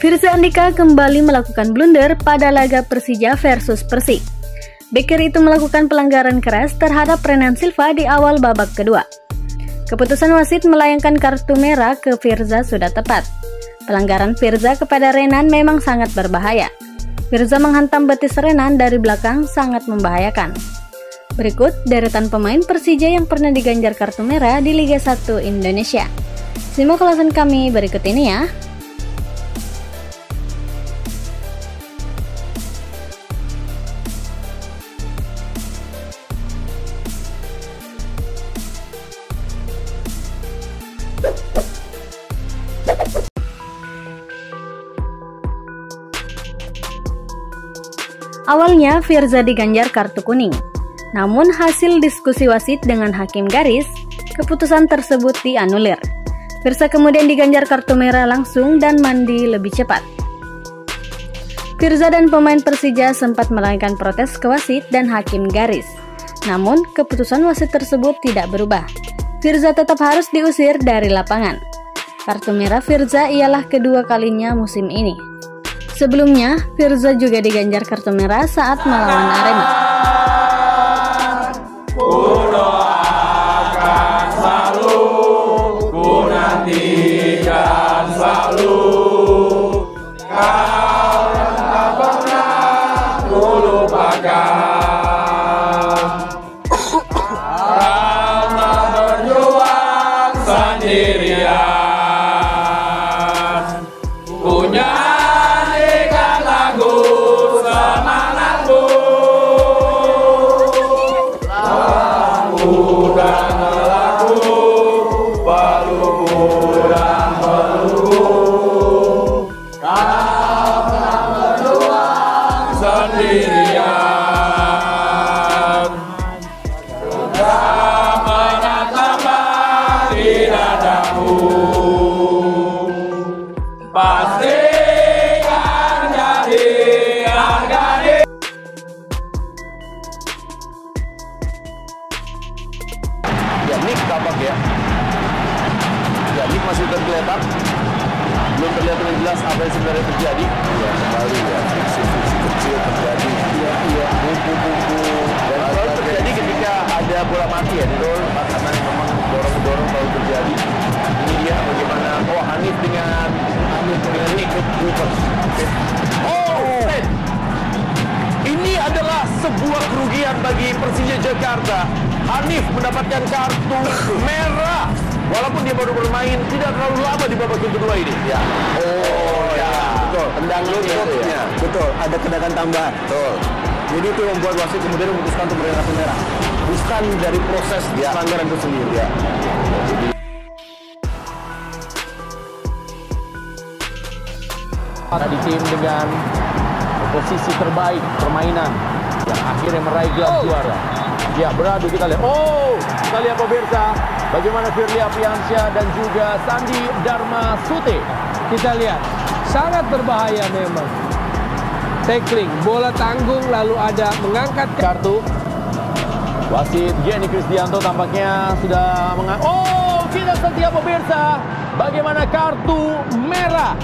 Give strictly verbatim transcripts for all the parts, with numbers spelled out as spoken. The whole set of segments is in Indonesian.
Firza Andika kembali melakukan blunder pada laga Persija versus Persik. Backer itu melakukan pelanggaran keras terhadap Renan Silva di awal babak kedua. Keputusan wasit melayangkan kartu merah ke Firza sudah tepat. Pelanggaran Firza kepada Renan memang sangat berbahaya. Firza menghantam betis Renan dari belakang sangat membahayakan. Berikut deretan pemain Persija yang pernah diganjar kartu merah di Liga satu Indonesia. Simak ulasan kami berikut ini ya. Awalnya Firza diganjar kartu kuning, namun hasil diskusi wasit dengan hakim garis, keputusan tersebut dianulir. Firza kemudian diganjar kartu merah langsung dan mandi lebih cepat. Firza dan pemain Persija sempat melayangkan protes ke wasit dan hakim garis, namun keputusan wasit tersebut tidak berubah. Firza tetap harus diusir dari lapangan. Kartu merah Firza ialah kedua kalinya musim ini. Sebelumnya, Firza juga diganjar kartu merah saat melawan Arema. Ku doakan selalu, ku nantikan selalu, kau yang tak pernah ku lupakan. Kau tak berjuang sendirian, punya sendirian, sudah menatap di dadaku, pasti kan jadi harga diri. Ya, Nick tampak ya. Ya, Nick masih tergeletak. Belum terlihat dengan jelas apa yang sebenarnya terjadi. Ya, kembali ya, friksi-friksi kecil terjadi. Iya, iya, bumbu-bumbu. Dan selalu terjadi ketika ada bola mati ya, di roll, karena memang dorong-dorong selalu terjadi. Ini dia bagaimana, oh Hanif dengan Hanif dengan Nick Rupert. Oh, oh. Ini adalah sebuah kerugian bagi Persija Jakarta. Hanif mendapatkan kartu merah. Walaupun dia baru bermain tidak terlalu lama di babak kedua ini. Ya. Oh ya, betul. Tendang lututnya. Ya. Betul. Ada tendangan tambahan. Betul. Jadi itu yang membuat wasit kemudian memutuskan untuk memberikan kartu merah. Bukan dari proses ya. Pelanggaran itu sendiri. Ya. Jadi tadi tim dengan posisi terbaik permainan yang akhirnya meraih gelar oh. juara. Ya, beradu kita lihat. Oh, kita lihat pemirsa bagaimana Firly Apriansyah dan juga Sandi Dharma Sute. Kita lihat sangat berbahaya memang. Tackling, bola tanggung lalu ada mengangkat kartu. Wasit Jenny Kristianto tampaknya sudah mengangkat. Oh, kita setia pemirsa bagaimana kartu merah.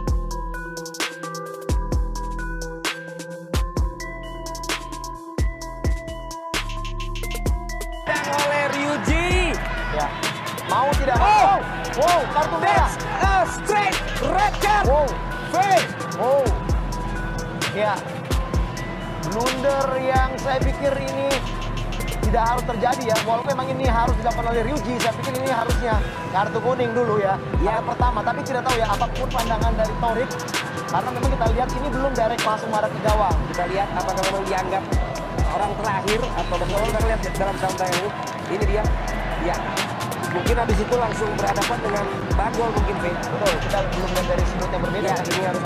ya. Mau tidak mau. Oh, wow, kartu merah. Uh, straight red card. Wow, Fake. wow. Ya, blunder yang saya pikir ini tidak harus terjadi ya. Walaupun memang ini harus dilakukan oleh Ryuji, saya pikir ini harusnya kartu kuning dulu ya. Ya. Ada pertama, tapi tidak tahu ya apapun pandangan dari Torik. Karena memang kita lihat ini belum direct langsung marah ke gawang. Kita lihat apakah memang dianggap orang terakhir atau betul kita lihat dalam sampai ini. Ini dia. Ya. Mungkin habis itu langsung berhadapan dengan Bagol mungkin, Fe. Betul, kita belum lihat dari sudut yang berbeda. Ya, ini harus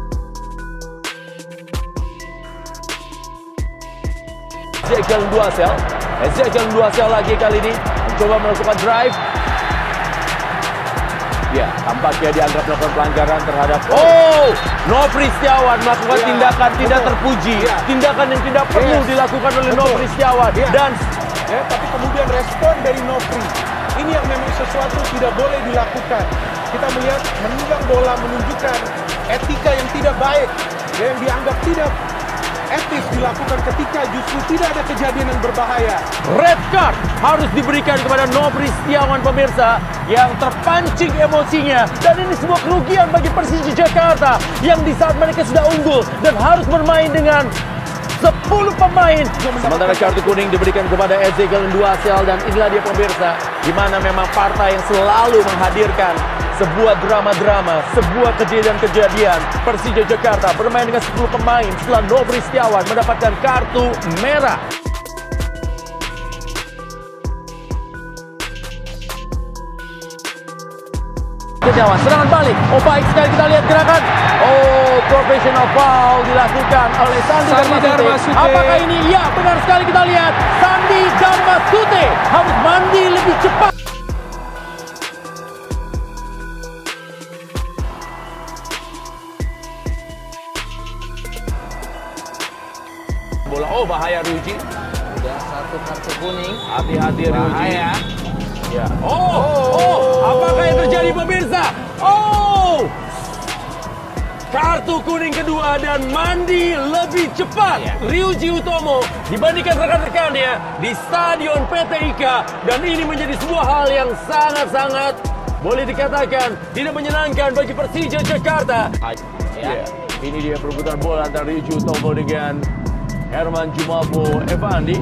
Ezekiel dua sel. Ezekiel dua sel lagi kali ini mencoba melakukan drive. Ya, tampaknya dianggap melakukan pelanggaran terhadap Oh, Nofri Setiawan melakukan ya, tindakan betul. tidak terpuji, ya. tindakan yang tidak perlu yes. dilakukan oleh betul. Nofri Setiawan ya. dan ya, tapi kemudian respon dari Nofri ini yang memang sesuatu tidak boleh dilakukan. Kita melihat menunggang bola menunjukkan etika yang tidak baik, yang dianggap tidak etis dilakukan ketika justru tidak ada kejadian yang berbahaya. Red card harus diberikan kepada Nofri Setiawan pemirsa yang terpancing emosinya, dan ini sebuah kerugian bagi Persija Jakarta yang di saat mereka sudah unggul dan harus bermain dengan sepuluh pemain. Sementara kartu kuning diberikan kepada Ezekiel Nduasel, dan inilah dia pemirsa di mana memang partai yang selalu menghadirkan sebuah drama-drama, sebuah kejadian-kejadian. Persija Jakarta bermain dengan sepuluh pemain setelah Nofri Setiawan mendapatkan kartu merah. Setiawan, serangan balik. Oh, baik sekali, kita lihat gerakan. Oh, professional foul dilakukan oleh Sandi, Sandi Darmasute. Apakah ini? Ya, benar sekali, kita lihat. Sandi Darmasute harus mandi lebih cepat. Bola, oh bahaya Ryuji. Udah satu kartu kuning. Hati-hati Ryuji. Bahaya. Ya. Oh, oh, oh, apakah yang terjadi pemirsa? Oh, kartu kuning kedua dan mandi lebih cepat. Ya. Ryuji Utomo dibandingkan rekan-rekannya di Stadion P T I K, dan ini menjadi sebuah hal yang sangat-sangat boleh dikatakan tidak menyenangkan bagi Persija Jakarta. Ya. Ya. Ini dia perebutan bola antara Ryuji Utomo dengan Herman Jumafo Evandi.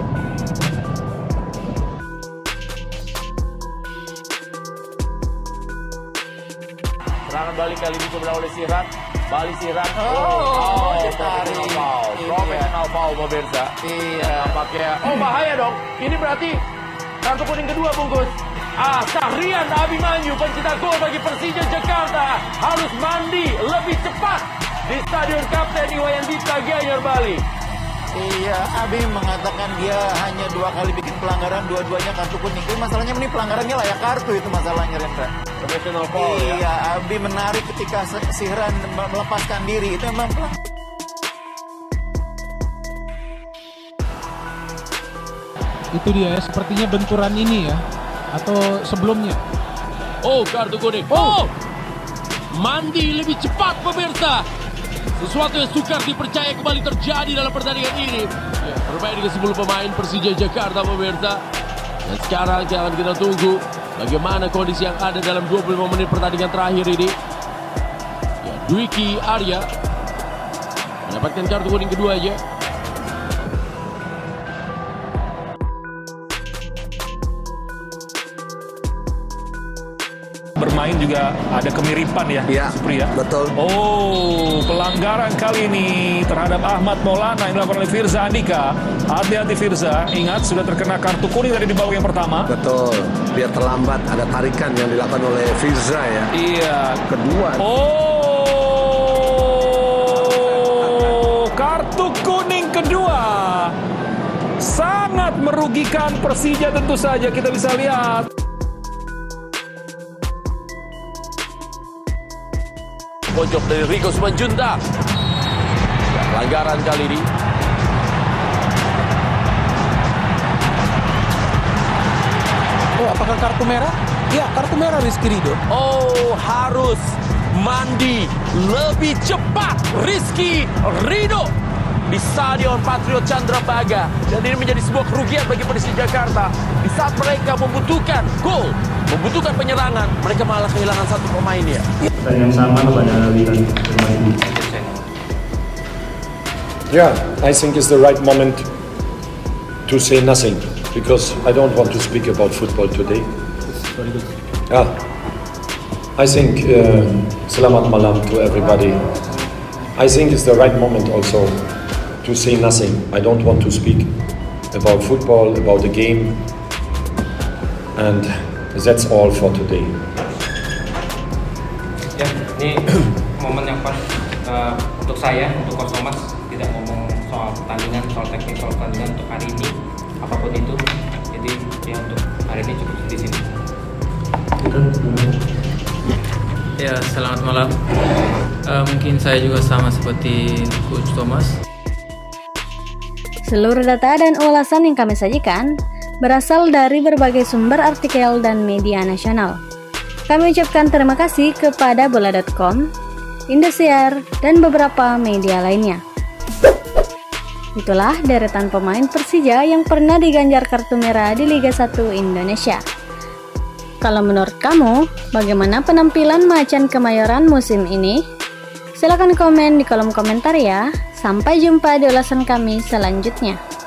Serangan balik kali ini coba oleh Sirat. Balik Sirat. Oh, oh, oh professional foul. Professional foul pemirsa. Iya. Nampaknya. Oh, bahaya dong. Ini berarti kartu kuning kedua bungkus. Ah, Syahrian Abimanyu, pencetak gol bagi Persija Jakarta, harus mandi lebih cepat di Stadion Kapten Iwayan Dipta Gianyar, Bali. Iya, Abi mengatakan dia hanya dua kali bikin pelanggaran, dua-duanya kartu kuning. Tapi masalahnya ini pelanggarannya layak kartu, itu masalahnya, Rendra. Professional foul, iya, ya. Abi menarik ketika Syahrian melepaskan diri. Itu memang itu dia ya, sepertinya benturan ini ya, atau sebelumnya. Oh, kartu kuning. Oh, mandi lebih cepat pemirsa. Sesuatu yang sukar dipercaya kembali terjadi dalam pertandingan ini. Ya, bermain dengan sepuluh pemain Persija Jakarta pemirsa. Dan sekarang akan kita tunggu bagaimana kondisi yang ada dalam dua puluh lima menit pertandingan terakhir ini. Ya, Dwiki Arya mendapatkan kartu kuning kedua aja. Bermain juga ada kemiripan ya, ya Supri ya? Betul. Oh, pelanggaran kali ini terhadap Ahmad Maulana yang dilakukan oleh Firza Andika. Hati-hati Firza, ingat sudah terkena kartu kuning tadi di babak yang pertama. Betul, biar terlambat ada tarikan yang dilakukan oleh Firza ya. Iya. Kedua. Oh, kartu kuning kedua. Sangat merugikan Persija tentu saja, kita bisa lihat. Pojok dari Rico Simanjuntak. Ya, pelanggaran kali ini. Oh, apakah kartu merah? Ya, kartu merah Rizky Ridho. Oh, harus mandi lebih cepat Rizky Ridho di Stadion Patriot Candrabaga, dan ini menjadi sebuah kerugian bagi Persija Jakarta. Di saat mereka membutuhkan gol, membutuhkan penyerangan, mereka malah kehilangan satu pemain ya. Yang sama kepada Witan. Yeah, I think it's the right moment to say nothing because I don't want to speak about football today. Very good. Yeah, I think uh, selamat malam to everybody. I think it's the right moment also to say nothing. I don't want to speak about football, about the game, and that's all for today. Ya, ini momen yang pas uh, untuk saya, untuk Coach Thomas, tidak ngomong soal pertandingan, soal teknik, soal pertandingan untuk hari ini, apapun itu. Jadi ya untuk hari ini cukup di sini. Ya, selamat malam. Uh, mungkin saya juga sama seperti Coach Thomas. Seluruh data dan ulasan yang kami sajikan berasal dari berbagai sumber artikel dan media nasional. Kami ucapkan terima kasih kepada bola dot com Indosiar, dan beberapa media lainnya. Itulah deretan pemain Persija yang pernah diganjar kartu merah di Liga satu Indonesia. Kalau menurut kamu, bagaimana penampilan Macan Kemayoran musim ini? Silahkan komen di kolom komentar ya. Sampai jumpa di ulasan kami selanjutnya.